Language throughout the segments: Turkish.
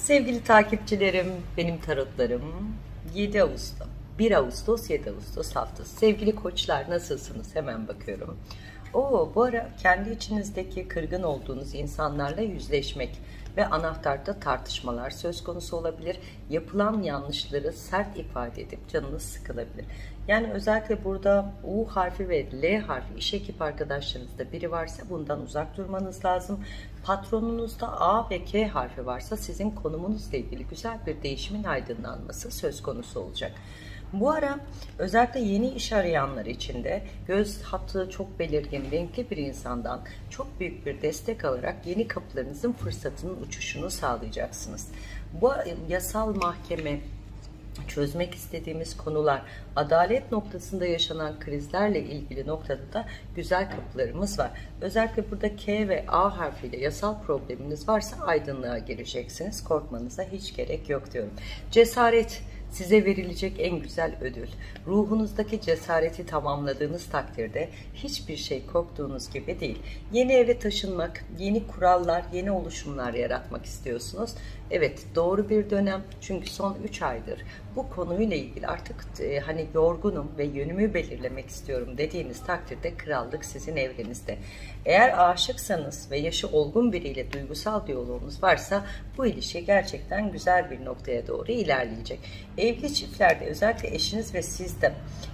Sevgili takipçilerim, benim tarotlarım 7 Ağustos, 1 Ağustos, 7 Ağustos haftası. Sevgili koçlar nasılsınız? Hemen bakıyorum. Bu ara kendi içinizdeki kırgın olduğunuz insanlarla yüzleşmek ve anahtarda tartışmalar söz konusu olabilir. Yapılan yanlışları sert ifade edip canınız sıkılabilir. Yani özellikle burada U harfi ve L harfi iş ekip arkadaşlarınızda biri varsa bundan uzak durmanız lazım. Patronunuzda A ve K harfi varsa sizin konumunuzla ilgili güzel bir değişimin aydınlanması söz konusu olacak. Bu ara özellikle yeni iş arayanlar için de göz hattı çok belirgin, renkli bir insandan çok büyük bir destek alarak yeni kapılarınızın fırsatının uçuşunu sağlayacaksınız. Bu yasal mahkeme, çözmek istediğimiz konular, adalet noktasında yaşanan krizlerle ilgili noktada da güzel kapılarımız var. Özellikle burada K ve A harfiyle yasal probleminiz varsa aydınlığa gireceksiniz. Korkmanıza hiç gerek yok diyorum. Cesaret size verilecek en güzel ödül. Ruhunuzdaki cesareti tamamladığınız takdirde hiçbir şey korktuğunuz gibi değil. Yeni eve taşınmak, yeni kurallar, yeni oluşumlar yaratmak istiyorsunuz. Evet, doğru bir dönem, çünkü son 3 aydır bu konuyla ilgili artık hani yorgunum ve yönümü belirlemek istiyorum dediğiniz takdirde krallık sizin evrenizde. Eğer aşıksanız ve yaşı olgun biriyle duygusal diyaloğunuz varsa bu ilişki gerçekten güzel bir noktaya doğru ilerleyecek. Evli çiftlerde özellikle eşiniz ve sizde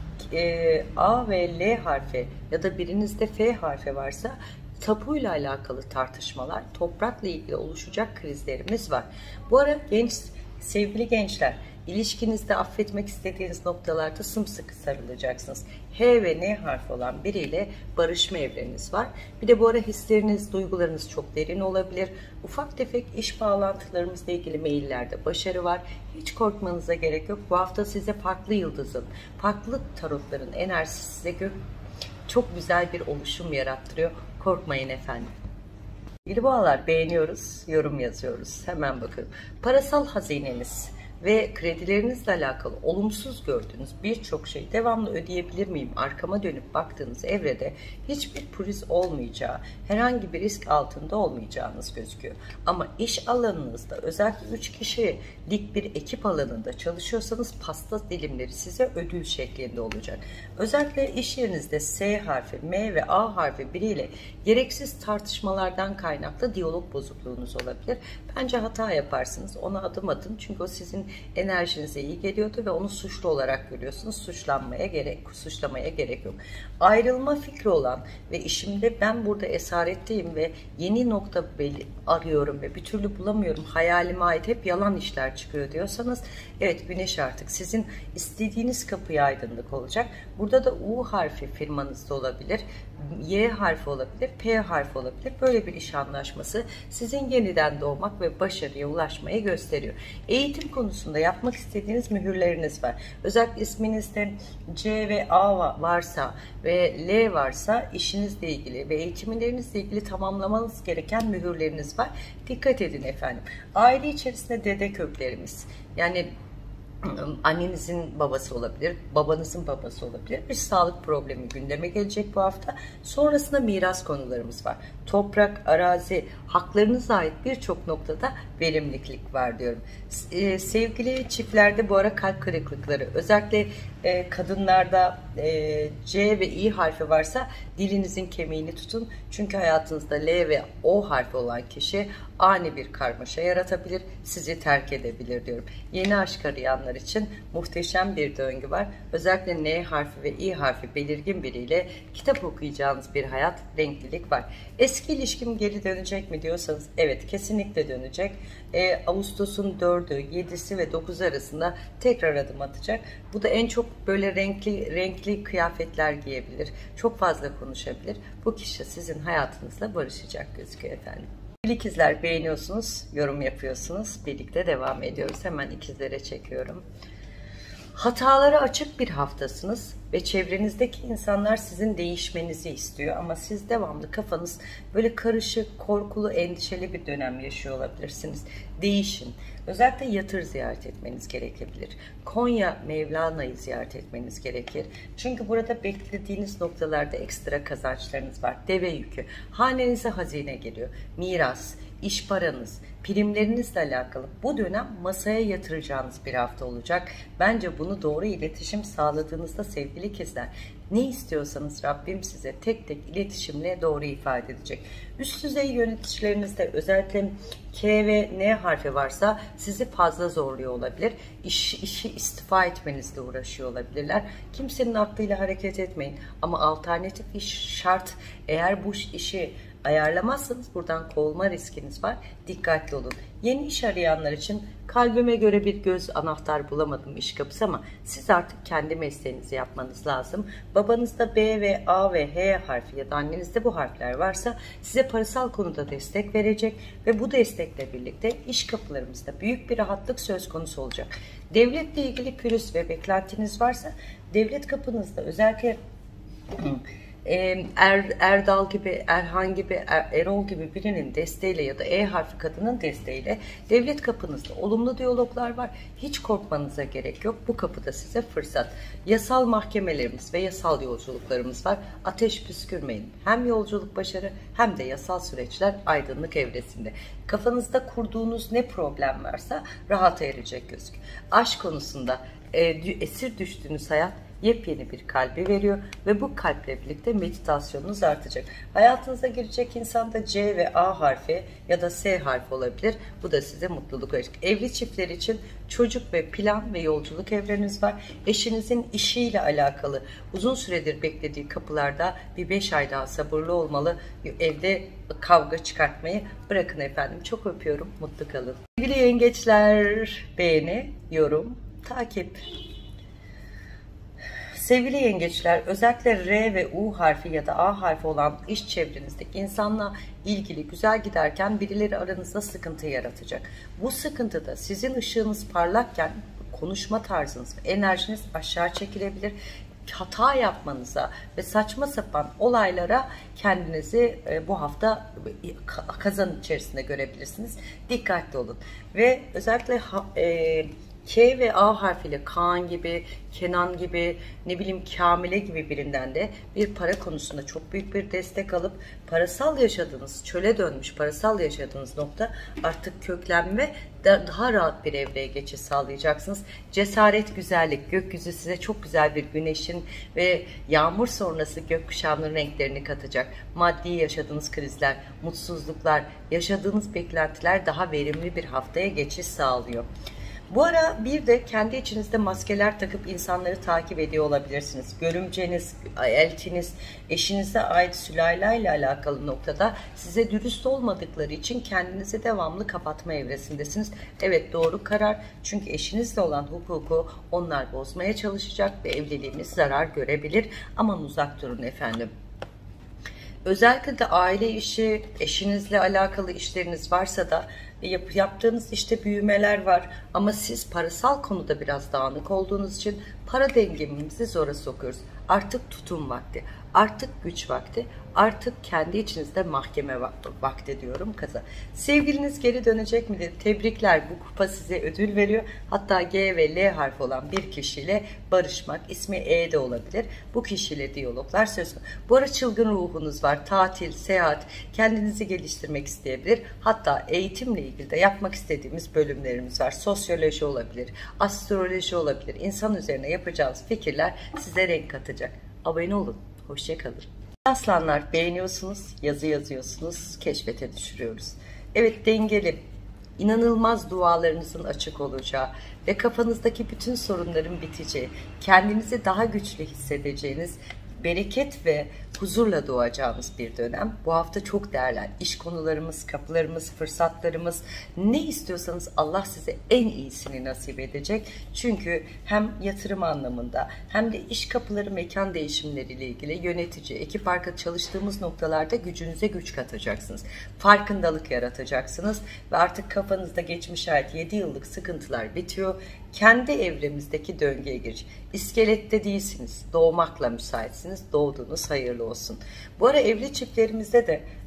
A ve L harfi ya da birinizde F harfi varsa tapuyla alakalı tartışmalar, toprakla ilgili oluşacak krizlerimiz var. Bu ara sevgili gençler, ilişkinizde affetmek istediğiniz noktalarda sımsıkı sarılacaksınız. H ve N harfi olan biriyle barışma evreniniz var. Bir de bu ara hisleriniz, duygularınız çok derin olabilir. Ufak tefek iş bağlantılarımızla ilgili maillerde başarı var. Hiç korkmanıza gerek yok. Bu hafta size farklı yıldızın, farklı tarotların enerjisi size çok güzel bir oluşum yarattırıyor. Korkmayın efendim. Sevgili boğalar, beğeniyoruz, yorum yazıyoruz. Hemen bakın. Parasal hazineniz ve kredilerinizle alakalı olumsuz gördüğünüz birçok şey devamlı ödeyebilir miyim? Arkama dönüp baktığınız evrede hiçbir pürüz olmayacağı, herhangi bir risk altında olmayacağınız gözüküyor. Ama iş alanınızda özellikle 3 kişilik bir ekip alanında çalışıyorsanız pasta dilimleri size ödül şeklinde olacak. Özellikle iş yerinizde S harfi, M ve A harfi biriyle gereksiz tartışmalardan kaynaklı diyalog bozukluğunuz olabilir. Bence hata yaparsınız. Ona adım atın. Çünkü o sizin enerjinize iyi geliyordu ve onu suçlu olarak görüyorsunuz. Suçlamaya gerek yok. Ayrılma fikri olan ve işimde ben burada esaretteyim ve yeni nokta arıyorum ve bir türlü bulamıyorum, hayalime ait hep yalan işler çıkıyor diyorsanız, evet, güneş artık sizin istediğiniz kapıya aydınlık olacak. Burada da U harfi firmanızda olabilir, Y harfi olabilir, P harfi olabilir. Böyle bir iş anlaşması sizin yeniden doğmak ve başarıya ulaşmayı gösteriyor. Eğitim konusunda yapmak istediğiniz mühürleriniz var. Özellikle isminizde C ve A varsa ve L varsa işinizle ilgili ve eğitimlerinizle ilgili tamamlamanız gereken mühürleriniz var. Dikkat edin efendim. Aile içerisinde dede köklerimiz, yani annenizin babası olabilir, babanızın babası olabilir. Bir sağlık problemi gündeme gelecek bu hafta. Sonrasında miras konularımız var. Toprak, arazi, haklarınıza ait birçok noktada verimlilik var diyorum. Sevgili çiftlerde bu ara kalp kırıklıkları, özellikle kadınlarda C ve İ harfi varsa dilinizin kemiğini tutun. Çünkü hayatınızda L ve O harfi olan kişi ani bir karmaşa yaratabilir, sizi terk edebilir diyorum. Yeni aşk arayanlar için muhteşem bir döngü var. Özellikle N harfi ve İ harfi belirgin biriyle kitap okuyacağınız bir hayat, renklilik var. Eski ilişkim geri dönecek mi diyorsanız, evet, kesinlikle dönecek. Ağustos'un 4'ü, 7'si ve 9'u arasında tekrar adım atacak. Bu da en çok böyle renkli kıyafetler giyebilir. Çok fazla konuşabilir. Bu kişi sizin hayatınızla barışacak gözüküyor efendim. İkizler, beğeniyorsunuz, yorum yapıyorsunuz. Birlikte devam ediyoruz. Hemen ikizlere çekiyorum. Hatalara açık bir haftasınız ve çevrenizdeki insanlar sizin değişmenizi istiyor ama siz devamlı kafanız böyle karışık, korkulu, endişeli bir dönem yaşıyor olabilirsiniz. Değişin. Özellikle Yatır ziyaret etmeniz gerekebilir. Konya Mevlana'yı ziyaret etmeniz gerekir. Çünkü burada beklediğiniz noktalarda ekstra kazançlarınız var. Deve yükü. Hanenize hazine geliyor. Miras, iş paranız, primlerinizle alakalı bu dönem masaya yatıracağınız bir hafta olacak. Bence bunu doğru iletişim sağladığınızda sevgili ikizler, ne istiyorsanız Rabbim size tek tek iletişimle doğru ifade edecek. Üst düzey yöneticilerinizde özellikle K ve N harfi varsa sizi fazla zorluyor olabilir. İşi istifa etmenizle uğraşıyor olabilirler. Kimsenin aklıyla hareket etmeyin. Ama alternatif iş şart. Eğer bu işi ayarlamazsanız buradan kovulma riskiniz var. Dikkatli olun. Yeni iş arayanlar için kalbime göre bir göz anahtar bulamadım iş kapısı ama siz artık kendi mesleğinizi yapmanız lazım. Babanızda B ve A ve H harfi ya da annenizde bu harfler varsa size parasal konuda destek verecek ve bu destekle birlikte iş kapılarımızda büyük bir rahatlık söz konusu olacak. Devletle ilgili pürüz ve beklentiniz varsa devlet kapınızda özellikle Erdal gibi, Erhan gibi, Erol gibi birinin desteğiyle ya da E harfi kadının desteğiyle devlet kapınızda olumlu diyaloglar var. Hiç korkmanıza gerek yok. Bu kapıda size fırsat. Yasal mahkemelerimiz ve yasal yolculuklarımız var. Ateş püskürmeyin. Hem yolculuk başarı hem de yasal süreçler aydınlık evresinde. Kafanızda kurduğunuz ne problem varsa rahata erecek gözüküyor. Aşk konusunda esir düştüğünüz hayat yepyeni bir kalbi veriyor ve bu kalple birlikte meditasyonunuz artacak. Hayatınıza girecek insan da C ve A harfi ya da S harfi olabilir. Bu da size mutluluk verecek. Evli çiftler için çocuk ve plan ve yolculuk evreniz var. Eşinizin işiyle alakalı uzun süredir beklediği kapılarda bir 5 ay daha sabırlı olmalı. Evde kavga çıkartmayı bırakın efendim. Çok öpüyorum. Mutlu kalın. Sevgili yengeçler, beğeni, yorum, takip. Sevgili yengeçler, özellikle R ve U harfi ya da A harfi olan iş çevrenizdeki insanla ilgili güzel giderken birileri aranızda sıkıntı yaratacak. Bu sıkıntıda sizin ışığınız parlakken konuşma tarzınız, enerjiniz aşağı çekilebilir. Hata yapmanıza ve saçma sapan olaylara kendinizi bu hafta kazan içerisinde görebilirsiniz. Dikkatli olun. Ve özellikle K ve A harfiyle Kaan gibi, Kenan gibi, ne bileyim Kamile gibi birinden de bir para konusunda çok büyük bir destek alıp parasal yaşadığınız, çöle dönmüş parasal yaşadığınız nokta artık köklenme ve daha rahat bir evreye geçiş sağlayacaksınız. Cesaret, güzellik, gökyüzü size çok güzel bir güneşin ve yağmur sonrası gökkuşağının renklerini katacak. Maddi yaşadığınız krizler, mutsuzluklar, yaşadığınız beklentiler daha verimli bir haftaya geçiş sağlıyor. Bu ara bir de kendi içinizde maskeler takıp insanları takip ediyor olabilirsiniz. Görümceniz, elçiniz, eşinize ait sülaleyle alakalı noktada size dürüst olmadıkları için kendinizi devamlı kapatma evresindesiniz. Evet, doğru karar, çünkü eşinizle olan hukuku onlar bozmaya çalışacak ve evliliğiniz zarar görebilir. Aman uzak durun efendim. Özellikle de aile işi, eşinizle alakalı işleriniz varsa da yaptığınız işte büyümeler var ama siz parasal konuda biraz dağınık olduğunuz için para dengemizi zora sokuyoruz. Artık tutum vakti, artık güç vakti, artık kendi içinizde mahkeme vakti diyorum kaza. Sevgiliniz geri dönecek midir? Tebrikler, bu kupa size ödül veriyor. Hatta G ve L harfi olan bir kişiyle barışmak, ismi E de olabilir. Bu kişiyle diyaloglar söz konusu. Bu ara çılgın ruhunuz var. Tatil, seyahat, kendinizi geliştirmek isteyebilir. Hatta eğitimle ilgili de yapmak istediğimiz bölümlerimiz var. Sosyoloji olabilir, astroloji olabilir. İnsan üzerine yapacağınız fikirler size renk katacak. Abone olun. Hoşça kalın. Aslanlar, beğeniyorsunuz, yazı yazıyorsunuz, keşfete düşürüyoruz. Evet, dengeli, inanılmaz dualarınızın açık olacağı ve kafanızdaki bütün sorunların biteceği, kendinizi daha güçlü hissedeceğiniz, bereket ve huzurla doğacağımız bir dönem. Bu hafta çok değerli. İş konularımız, kapılarımız, fırsatlarımız, ne istiyorsanız Allah size en iyisini nasip edecek. Çünkü hem yatırım anlamında hem de iş kapıları, mekan değişimleriyle ilgili yönetici, ekip arka çalıştığımız noktalarda gücünüze güç katacaksınız. Farkındalık yaratacaksınız ve artık kafanızda geçmişe ait 7 yıllık sıkıntılar bitiyor. Kendi evremizdeki döngüye giriş. İskelette değilsiniz. Doğmakla müsaitsiniz. Doğduğunuz hayırlı olsun. Bu ara evli çiftlerimizde de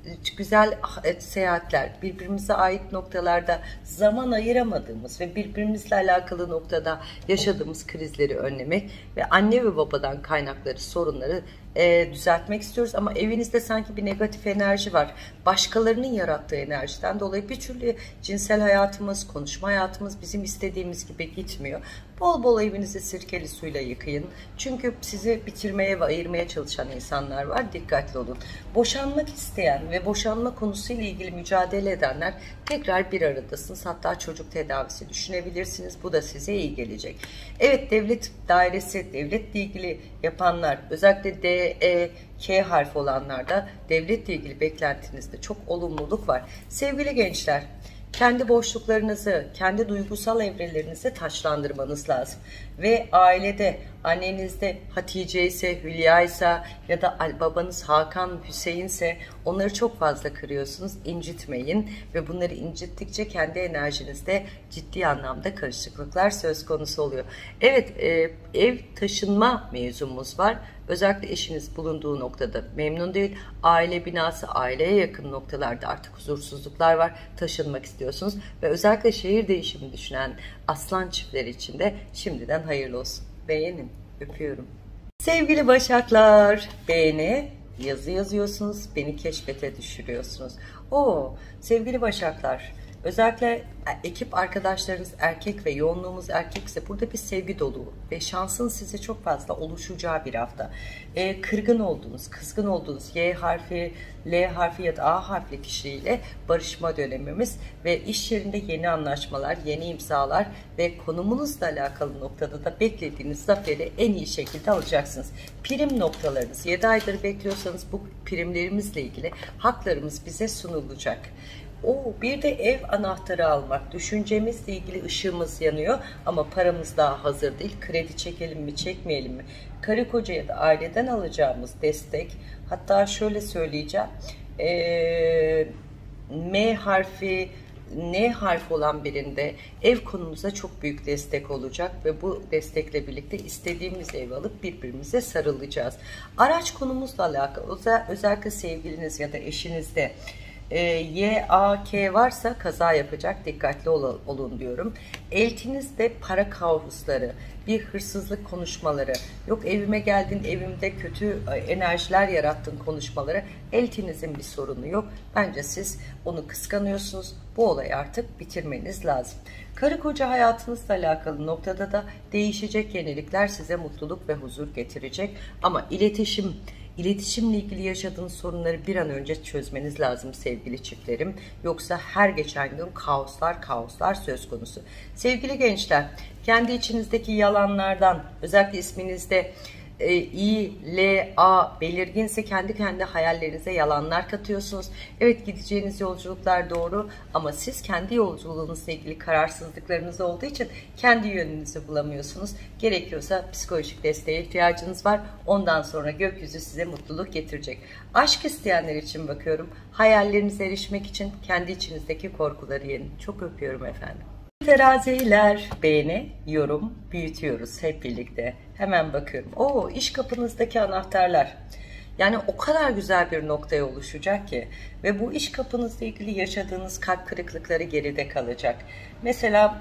güzel seyahatler, birbirimize ait noktalarda zaman ayıramadığımız ve birbirimizle alakalı noktada yaşadığımız krizleri önlemek ve anne ve babadan kaynakları, sorunları düzeltmek istiyoruz. Ama evinizde sanki bir negatif enerji var. Başkalarının yarattığı enerjiden dolayı bir türlü cinsel hayatımız, konuşma hayatımız bizim istediğimiz gibi gitmiyor. Bol bol evinizi sirkeli suyla yıkayın. Çünkü sizi bitirmeye ve ayırmaya çalışan insanlar var. Dikkatli olun. Boşanmak isteyen ve boşanma konusuyla ilgili mücadele edenler tekrar bir aradasınız. Hatta çocuk tedavisi düşünebilirsiniz. Bu da size iyi gelecek. Evet, devlet dairesi, devletle ilgili yapanlar, özellikle D, E, K harfi olanlarda devletle ilgili beklentinizde çok olumluluk var. Sevgili gençler, kendi boşluklarınızı, kendi duygusal evrelerinizi taçlandırmanız lazım. Ve ailede, annenizde Hatice ise, Hülya ise ya da babanız Hakan, Hüseyin ise onları çok fazla kırıyorsunuz. İncitmeyin ve bunları incittikçe kendi enerjinizde ciddi anlamda karışıklıklar söz konusu oluyor. Evet, ev taşınma mevzumuz var. Özellikle eşiniz bulunduğu noktada memnun değil. Aile binası, aileye yakın noktalarda artık huzursuzluklar var. Taşınmak istiyorsunuz ve özellikle şehir değişimi düşünen aslan çiftleri için de şimdiden hayırlı olsun. Beğenin. Öpüyorum. Sevgili Başaklar, beğeni, yazı yazıyorsunuz, beni keşfete düşürüyorsunuz. Sevgili Başaklar, özellikle ekip arkadaşlarınız erkek ve yoğunluğumuz erkekse burada bir sevgi dolu ve şansın size çok fazla oluşacağı bir hafta. Kırgın olduğunuz, kızgın olduğunuz Y harfi, L harfi ya da A harfli kişiyle barışma dönemimiz ve iş yerinde yeni anlaşmalar, yeni imzalar ve konumunuzla alakalı noktada da beklediğiniz zaferi en iyi şekilde alacaksınız. Prim noktalarınız 7 aydır bekliyorsanız bu primlerimizle ilgili haklarımız bize sunulacak. Bir de ev anahtarı almak. Düşüncemizle ilgili ışığımız yanıyor ama paramız daha hazır değil. Kredi çekelim mi, çekmeyelim mi? Karı koca ya da aileden alacağımız destek. Hatta şöyle söyleyeceğim. M harfi, N harfi olan birinde ev konumuza çok büyük destek olacak ve bu destekle birlikte istediğimiz evi alıp birbirimize sarılacağız. Araç konumuzla alakalı özellikle sevgiliniz ya da eşinizde Y, A, K varsa kaza yapacak, dikkatli olun diyorum. Eltinizde para kavusları, bir hırsızlık konuşmaları, yok evime geldin evimde kötü enerjiler yarattın konuşmaları, eltinizin bir sorunu yok. Bence siz onu kıskanıyorsunuz. Bu olayı artık bitirmeniz lazım. Karı koca hayatınızla alakalı noktada da değişecek yenilikler size mutluluk ve huzur getirecek. Ama İletişimle ilgili yaşadığınız sorunları bir an önce çözmeniz lazım sevgili çiftlerim. Yoksa her geçen gün kaoslar söz konusu. Sevgili gençler, kendi içinizdeki yalanlardan, özellikle isminizde İ, L, A belirginse kendi hayallerinize yalanlar katıyorsunuz. Evet, gideceğiniz yolculuklar doğru ama siz kendi yolculuğunuzla ilgili kararsızlıklarınız olduğu için kendi yönünüzü bulamıyorsunuz. Gerekiyorsa psikolojik desteğe ihtiyacınız var. Ondan sonra gökyüzü size mutluluk getirecek. Aşk isteyenler için bakıyorum. Hayallerinize erişmek için kendi içinizdeki korkuları yenin. Çok öpüyorum efendim. Teraziler, beğeni, yorum, büyütüyoruz hep birlikte. Hemen bakıyorum. İş kapınızdaki anahtarlar. Yani o kadar güzel bir noktaya oluşacak ki ve bu iş kapınızla ilgili yaşadığınız kalp kırıklıkları geride kalacak. Mesela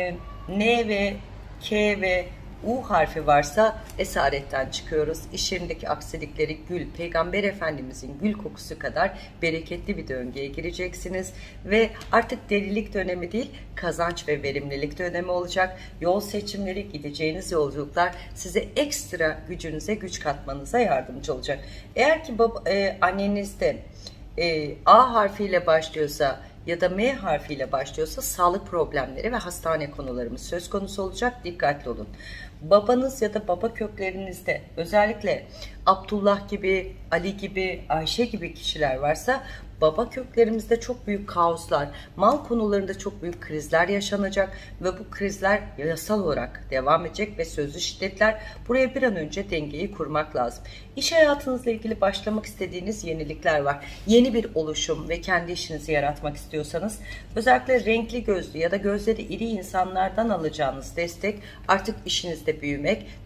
N ve K ve U harfi varsa esaretten çıkıyoruz. İş yerindeki aksilikleri gül, Peygamber Efendimizin gül kokusu kadar bereketli bir döngüye gireceksiniz. Ve artık delilik dönemi değil, kazanç ve verimlilik dönemi olacak. Yol seçimleri, gideceğiniz yolculuklar size ekstra gücünüze güç katmanıza yardımcı olacak. Eğer ki annenizde A harfiyle başlıyorsa ya da M harfiyle başlıyorsa sağlık problemleri ve hastane konularımız söz konusu olacak. Dikkatli olun. Babanız ya da baba köklerinizde özellikle Abdullah gibi, Ali gibi, Ayşe gibi kişiler varsa baba köklerimizde çok büyük kaoslar, mal konularında çok büyük krizler yaşanacak ve bu krizler yasal olarak devam edecek ve sözlü şiddetler. Buraya bir an önce dengeyi kurmak lazım. İş hayatınızla ilgili başlamak istediğiniz yenilikler var. Yeni bir oluşum ve kendi işinizi yaratmak istiyorsanız özellikle renkli gözlü ya da gözleri iri insanlardan alacağınız destek artık işinizde büyümek,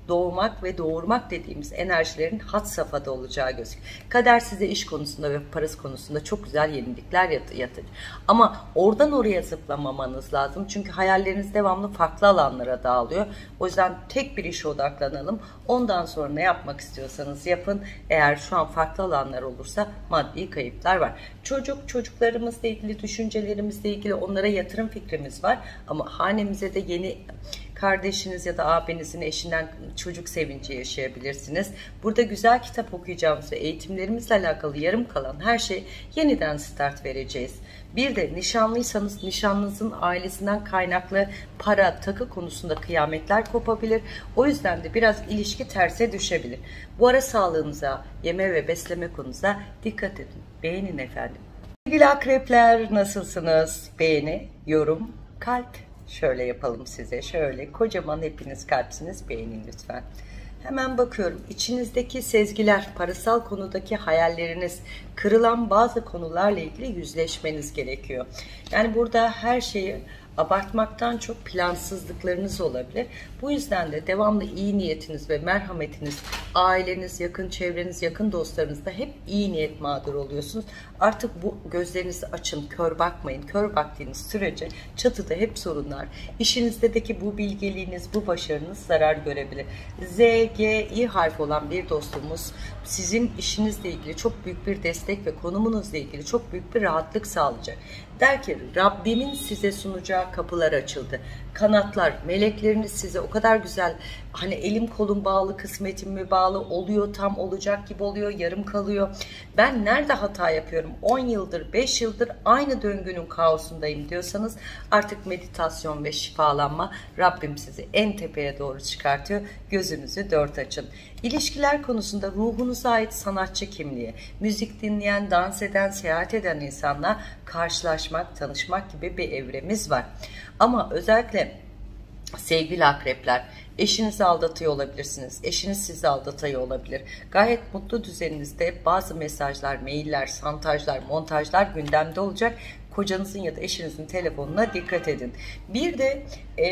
doğmak ve doğurmak dediğimiz enerjilerin had safhada olacağı gözüküyor. Kader size iş konusunda ve parası konusunda çok güzel yenilikler yatır. Ama oradan oraya zıplamamanız lazım. Çünkü hayalleriniz devamlı farklı alanlara dağılıyor. O yüzden tek bir işe odaklanalım. Ondan sonra ne yapmak istiyorsanız yapın. Eğer şu an farklı alanlar olursa maddi kayıplar var. Çocuklarımızla ilgili, düşüncelerimizle ilgili onlara yatırım fikrimiz var. Ama hanemize de yeni kardeşiniz ya da abinizin eşinden çocuk sevinci yaşayabilirsiniz. Burada güzel kitap okuyacağımız ve eğitimlerimizle alakalı yarım kalan her şey yeniden start vereceğiz. Bir de nişanlıysanız nişanlınızın ailesinden kaynaklı para, takı konusunda kıyametler kopabilir. O yüzden de biraz ilişki terse düşebilir. Bu ara sağlığınıza, yeme ve besleme konunuza dikkat edin. Beğenin efendim. Sevgili akrepler, nasılsınız? Beğeni, yorum, kalp. Şöyle yapalım size. Şöyle kocaman hepiniz kalpsiniz. Beğenin lütfen. Hemen bakıyorum. İçinizdeki sezgiler, parasal konudaki hayalleriniz, kırılan bazı konularla ilgili yüzleşmeniz gerekiyor. Yani burada her şeyi abartmaktan çok plansızlıklarınız olabilir. Bu yüzden de devamlı iyi niyetiniz ve merhametiniz, aileniz, yakın çevreniz, yakın dostlarınızda hep iyi niyet mağdur oluyorsunuz. Artık bu gözlerinizi açın, kör bakmayın. Kör baktığınız sürece çatıda hep sorunlar. İşinizdeki bu bilgeliğiniz, bu başarınız zarar görebilir. Z, G, İ harfi olan bir dostumuz sizin işinizle ilgili çok büyük bir destek ve konumunuzla ilgili çok büyük bir rahatlık sağlayacak. Der ki Rabbimin size sunacağı kapılar açıldı. Kanatlar, melekleriniz size o kadar güzel, hani elim kolum bağlı, kısmetim mi bağlı, oluyor, tam olacak gibi oluyor, yarım kalıyor. Ben nerede hata yapıyorum? 10 yıldır, 5 yıldır aynı döngünün kaosundayım diyorsanız artık meditasyon ve şifalanma, Rabbim sizi en tepeye doğru çıkartıyor. Gözünüzü dört açın. İlişkiler konusunda ruhunuza ait sanatçı kimliği, müzik dinleyen, dans eden, seyahat eden insanla karşılaşmak, tanışmak gibi bir evremiz var. Ama özellikle sevgili akrepler, eşinizi aldatıyor olabilirsiniz. Eşiniz sizi aldatıyor olabilir. Gayet mutlu düzeninizde bazı mesajlar, mailler, santajlar, montajlar gündemde olacak. Kocanızın ya da eşinizin telefonuna dikkat edin. Bir de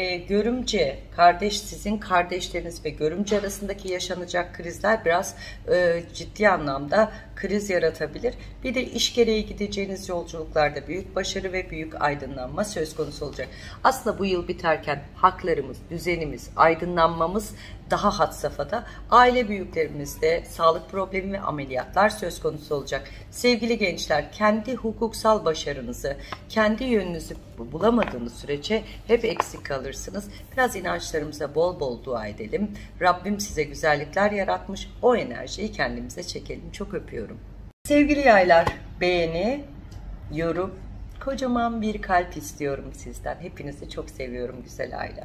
görümce, kardeş, sizin kardeşleriniz ve görümce arasındaki yaşanacak krizler biraz ciddi anlamda kriz yaratabilir. Bir de iş gereği gideceğiniz yolculuklarda büyük başarı ve büyük aydınlanma söz konusu olacak. Aslında bu yıl biterken haklarımız, düzenimiz, aydınlanmamız daha had safhada. Aile büyüklerimizde sağlık problemi ve ameliyatlar söz konusu olacak. Sevgili gençler, kendi hukuksal başarınızı, kendi yönünüzü bulamadığınız sürece hep eksik kalırsınız. Biraz inançlarımıza bol bol dua edelim. Rabbim size güzellikler yaratmış. O enerjiyi kendimize çekelim. Çok öpüyorum. Sevgili yaylar, beğeni, yorum, kocaman bir kalp istiyorum sizden. Hepinizi çok seviyorum güzel aile.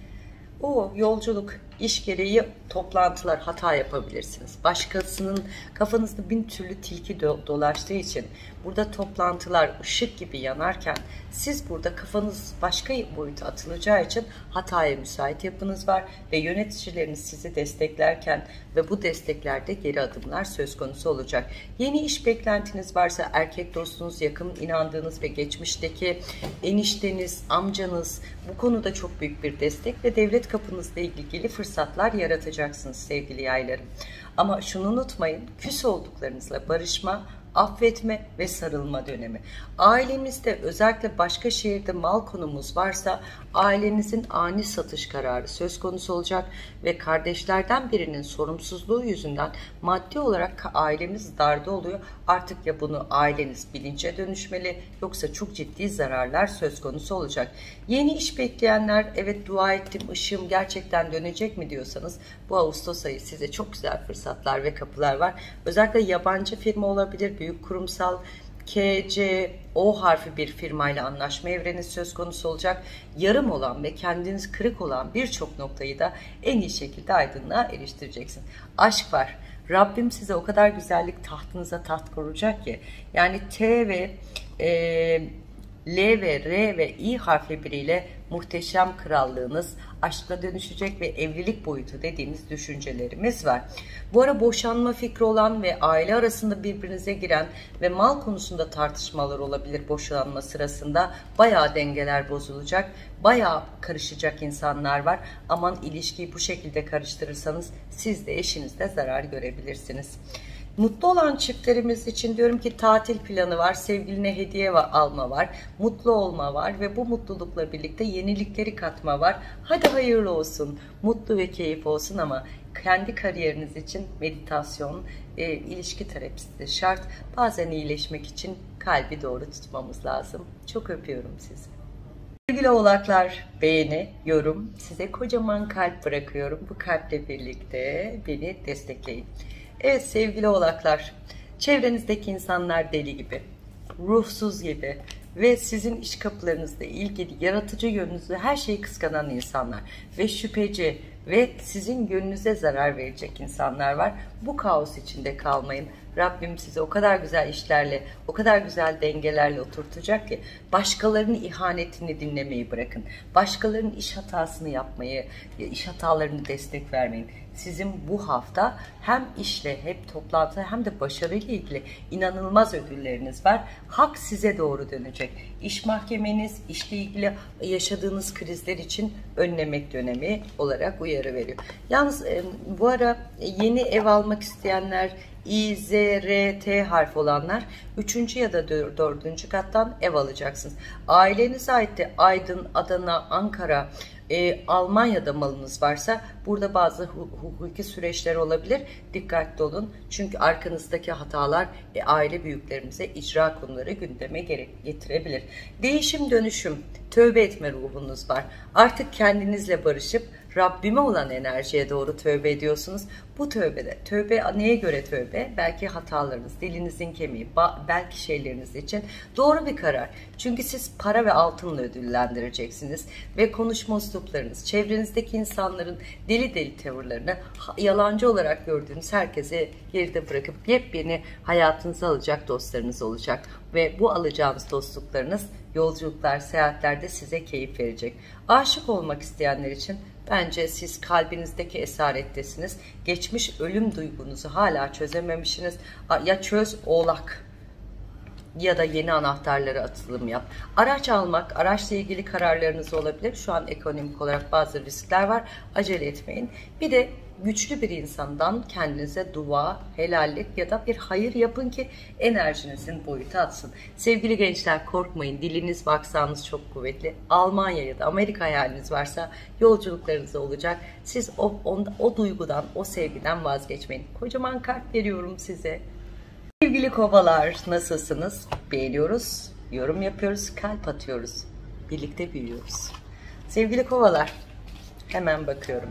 O yolculuk, iş gereği toplantılar, hata yapabilirsiniz. Başkasının kafanızda bin türlü tilki dolaştığı için burada toplantılar ışık gibi yanarken siz burada kafanız başka boyuta atılacağı için hataya müsait yapınız var ve yöneticileriniz sizi desteklerken ve bu desteklerde geri adımlar söz konusu olacak. Yeni iş beklentiniz varsa erkek dostunuz, yakın inandığınız ve geçmişteki enişteniz, amcanız bu konuda çok büyük bir destek ve devlet kapınızla ilgili fırsatlar yaratacaksınız sevgili yaylarım. Ama şunu unutmayın, küs olduklarınızla barışma, affetme ve sarılma dönemi. Ailemizde özellikle başka şehirde mal konumuz varsa ailenizin ani satış kararı söz konusu olacak ve kardeşlerden birinin sorumsuzluğu yüzünden maddi olarak ailemiz darda oluyor. Artık ya bunu aileniz bilince dönüşmeli yoksa çok ciddi zararlar söz konusu olacak. Yeni iş bekleyenler, evet dua ettim ışığım gerçekten dönecek mi diyorsanız bu Ağustos ayı size çok güzel fırsatlar ve kapılar var. Özellikle yabancı firma olabilir, büyük kurumsal, KCO harfi bir firmayla anlaşma evreni söz konusu olacak. Yarım olan ve kendiniz kırık olan birçok noktayı da en iyi şekilde aydınlığa eriştireceksin. Aşk var. Rabbim size o kadar güzellik tahtınıza taht kuracak ki. Yani T ve L ve R ve İ harfli biriyle muhteşem krallığınız aşkla dönüşecek ve evlilik boyutu dediğimiz düşüncelerimiz var. Bu ara boşanma fikri olan ve aile arasında birbirinize giren ve mal konusunda tartışmalar olabilir boşanma sırasında. Bayağı dengeler bozulacak, bayağı karışacak insanlar var. Aman ilişkiyi bu şekilde karıştırırsanız siz de eşiniz de zarar görebilirsiniz. Mutlu olan çiftlerimiz için diyorum ki tatil planı var, sevgiline hediye alma var, mutlu olma var ve bu mutlulukla birlikte yenilikleri katma var. Hadi hayırlı olsun, mutlu ve keyif olsun ama kendi kariyeriniz için meditasyon, ilişki terapisi de şart. Bazen iyileşmek için kalbi doğru tutmamız lazım. Çok öpüyorum sizi. Sevgili oğlaklar, beğeni, yorum, size kocaman kalp bırakıyorum. Bu kalple birlikte beni destekleyin. Evet sevgili oğlaklar, çevrenizdeki insanlar deli gibi, ruhsuz gibi ve sizin iş kapılarınızla ilgili yaratıcı yönünüzü her şeyi kıskanan insanlar ve şüpheci ve sizin gönlünüze zarar verecek insanlar var. Bu kaos içinde kalmayın. Rabbim sizi o kadar güzel işlerle, o kadar güzel dengelerle oturtacak ki başkalarının ihanetini dinlemeyi bırakın. Başkalarının iş hatasını yapmayı, iş hatalarını destek vermeyin. Sizin bu hafta hem işle, hem toplantı hem de başarıyla ilgili inanılmaz ödülleriniz var. Hak size doğru dönecek. İş mahkemeniz, işle ilgili yaşadığınız krizler için önlemek dönemi olarak uyarı veriyor. Yalnız bu ara yeni ev almak isteyenler, İ, Z, R, T harf olanlar 3. ya da 4. kattan ev alacaksınız. Ailenize ait de Aydın, Adana, Ankara, Almanya'da malınız varsa burada bazı hukuki süreçler olabilir. Dikkatli olun. Çünkü arkanızdaki hatalar aile büyüklerimize icra konuları gündeme getirebilir. Değişim, dönüşüm, tövbe etme ruhunuz var. Artık kendinizle barışıp Rabbime olan enerjiye doğru tövbe ediyorsunuz. Bu tövbede, tövbe neye göre tövbe? Belki hatalarınız, dilinizin kemiği, belki şeyleriniz için doğru bir karar. Çünkü siz para ve altınla ödüllendireceksiniz ve konuşma üsluplarınız, çevrenizdeki insanların deli deli tavırlarını yalancı olarak gördüğünüz herkese geride bırakıp yepyeni hayatınıza alacak dostlarınız olacak. Ve bu alacağınız dostluklarınız yolculuklar, seyahatlerde size keyif verecek. Aşık olmak isteyenler için bence siz kalbinizdeki esarettesiniz. Geçmiş ölüm duygunuzu hala çözememişsiniz. Ya çöz oğlak ya da yeni anahtarlara atılım yap. Araç almak, araçla ilgili kararlarınız olabilir. Şu an ekonomik olarak bazı riskler var. Acele etmeyin. Bir de güçlü bir insandan kendinize dua, helallik ya da bir hayır yapın ki enerjinizin boyutu atsın. Sevgili gençler korkmayın. Diliniz, vaksanız çok kuvvetli. Almanya ya da Amerika hayaliniz varsa yolculuklarınız olacak. Siz o duygudan, o sevgiden vazgeçmeyin. Kocaman kalp veriyorum size. Sevgili kovalar nasılsınız? Beğeniyoruz, yorum yapıyoruz, kalp atıyoruz. Birlikte büyüyoruz. Sevgili kovalar hemen bakıyorum.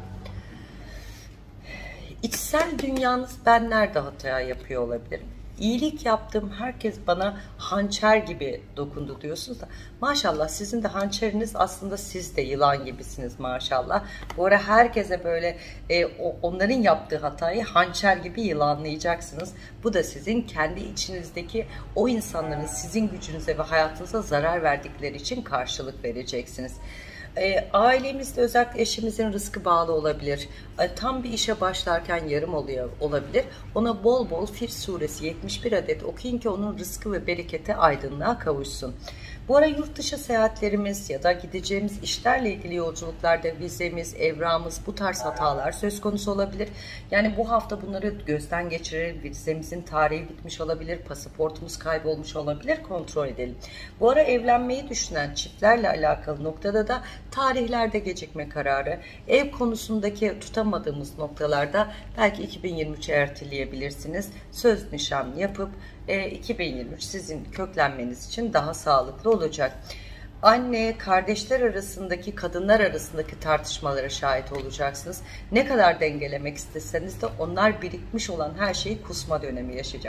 İçsel dünyanız ben nerede hata yapıyor olabilirim? İyilik yaptım, herkes bana hançer gibi dokundu diyorsunuz da maşallah sizin de hançeriniz aslında siz de yılan gibisiniz maşallah. Bu ara herkese böyle onların yaptığı hatayı hançer gibi yılanlayacaksınız. Bu da sizin kendi içinizdeki o insanların sizin gücünüze ve hayatınıza zarar verdikleri için karşılık vereceksiniz. Ailemizde özellikle eşimizin rızkı bağlı olabilir. Tam bir işe başlarken yarım olabilir. Ona bol bol Fil suresi 71 adet okuyun ki onun rızkı ve berekete aydınlığa kavuşsun. Bu ara yurt dışı seyahatlerimiz ya da gideceğimiz işlerle ilgili yolculuklarda vizemiz, evrağımız bu tarz hatalar söz konusu olabilir. Yani bu hafta bunları gözden geçirelim. Vizemizin tarihi bitmiş olabilir, pasaportumuz kaybolmuş olabilir, kontrol edelim. Bu ara evlenmeyi düşünen çiftlerle alakalı noktada da tarihlerde gecikme kararı, ev konusundaki tutamadığımız noktalarda belki 2023'e erteleyebilirsiniz. Söz nişan yapıp 2023 sizin köklenmeniz için daha sağlıklı olacak. Anne, kardeşler arasındaki, kadınlar arasındaki tartışmalara şahit olacaksınız. Ne kadar dengelemek isteseniz de onlar birikmiş olan her şeyi kusma dönemi yaşayacak.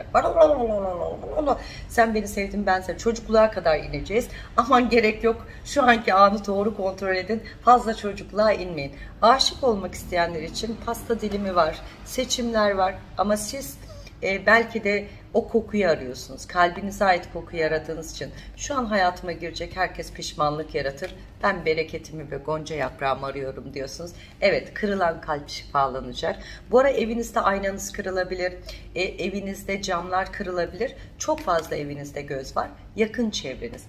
Sen beni sevdin, ben seni. Çocukluğa kadar ineceğiz. Aman gerek yok. Şu anki anı doğru kontrol edin. Fazla çocukluğa inmeyin. Aşık olmak isteyenler için pasta dilimi var. Seçimler var. Ama siz Belki de o kokuyu arıyorsunuz. Kalbinize ait kokuyu aradığınız için şu an hayatıma girecek herkes pişmanlık yaratır. Ben bereketimi ve gonca yaprağımı arıyorum diyorsunuz. Evet, kırılan kalp şifalanacak. Bu ara evinizde aynanız kırılabilir. Evinizde camlar kırılabilir. Çok fazla evinizde göz var. Yakın çevreniz,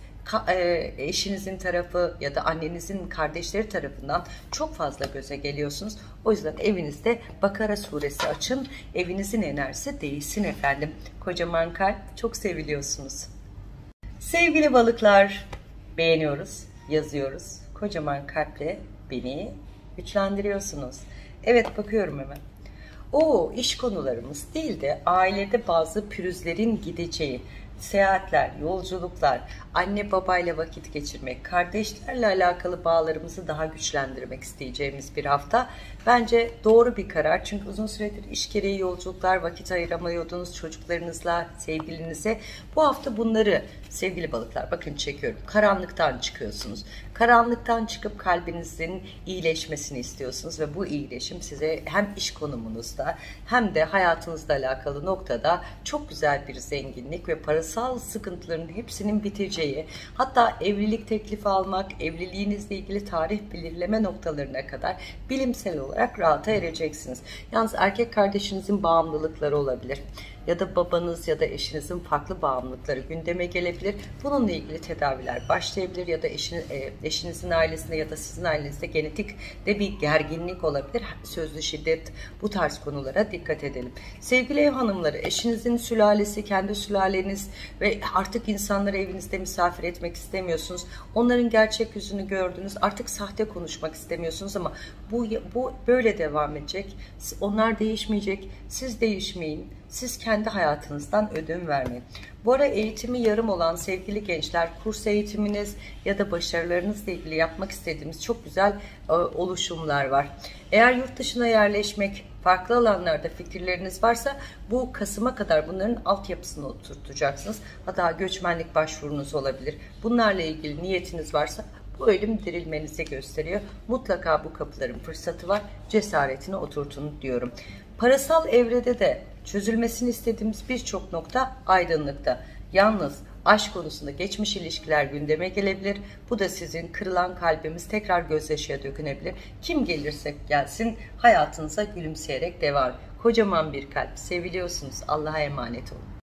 eşinizin tarafı ya da annenizin kardeşleri tarafından çok fazla göze geliyorsunuz. O yüzden evinizde Bakara suresi açın. Evinizin enerjisi değişsin efendim. Kocaman kalp, çok seviliyorsunuz. Sevgili balıklar, beğeniyoruz, yazıyoruz. Kocaman kalple beni güçlendiriyorsunuz. Evet, bakıyorum hemen. O iş konularımız değil de ailede bazı pürüzlerin gideceği, seyahatler, yolculuklar, anne babayla vakit geçirmek, kardeşlerle alakalı bağlarımızı daha güçlendirmek isteyeceğimiz bir hafta. Bence doğru bir karar. Çünkü uzun süredir iş gereği yolculuklar, vakit ayıramıyordunuz çocuklarınızla, sevgilinize. Bu hafta bunları sevgili balıklar, bakın çekiyorum. Karanlıktan çıkıyorsunuz. Karanlıktan çıkıp kalbinizin iyileşmesini istiyorsunuz ve bu iyileşim size hem iş konumunuzda hem de hayatınızla alakalı noktada çok güzel bir zenginlik ve parasal sıkıntıların hepsinin biteceği, hatta evlilik teklifi almak, evliliğinizle ilgili tarih belirleme noktalarına kadar bilimsel olarak rahata ereceksiniz. Yalnız erkek kardeşinizin bağımlılıkları olabilir ya da babanız ya da eşinizin farklı bağımlılıkları gündeme gelebilir. Bununla ilgili tedaviler başlayabilir ya da eşinizin ailesinde ya da sizin ailenizde genetik de bir gerginlik olabilir. Sözlü şiddet, bu tarz konulara dikkat edelim. Sevgili ev hanımları, eşinizin sülalesi, kendi sülaleniz ve artık insanları evinizde misafir etmek istemiyorsunuz. Onların gerçek yüzünü gördünüz. Artık sahte konuşmak istemiyorsunuz ama bu böyle devam edecek. Onlar değişmeyecek. Siz değişmeyin. Siz kendi hayatınızdan ödün vermeyin. Bu ara eğitimi yarım olan sevgili gençler, kurs eğitiminiz ya da başarılarınızla ilgili yapmak istediğimiz çok güzel oluşumlar var. Eğer yurt dışına yerleşmek, farklı alanlarda fikirleriniz varsa bu Kasım'a kadar bunların altyapısını oturtacaksınız. Hatta göçmenlik başvurunuz olabilir. Bunlarla ilgili niyetiniz varsa bu ölüm dirilmenizi gösteriyor. Mutlaka bu kapıların fırsatı var. Cesaretini oturtun diyorum. Parasal evrede de çözülmesini istediğimiz birçok nokta aydınlıkta. Yalnız aşk konusunda geçmiş ilişkiler gündeme gelebilir. Bu da sizin kırılan kalbimiz tekrar gözyaşıya dökünebilir. Kim gelirse gelsin hayatınıza gülümseyerek devam. Kocaman bir kalp, seviliyorsunuz. Allah'a emanet olun.